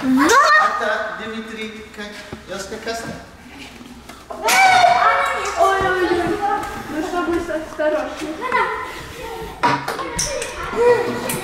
Vänta, Dimitri, jag ska kasta. Ой-ой-ой, ну что будет осторожнее.